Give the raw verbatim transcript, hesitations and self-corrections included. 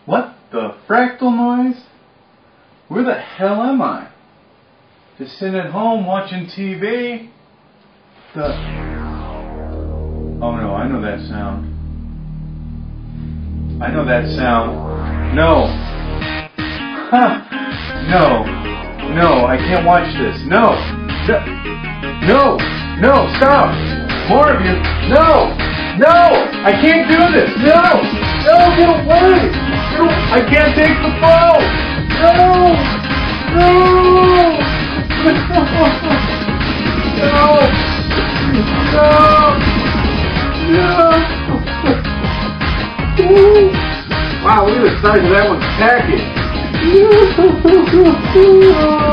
What the fractal noise? Where the hell am I? Just sitting at home watching T V? The... Oh no, I know that sound. I know that sound. No. Huh. No. No, I can't watch this. No. No. No, stop. More of you. No. No. I can't do this. No. No, get away. No. I can't take the phone. No. No. No. No. Wow, look at the size of that one's package.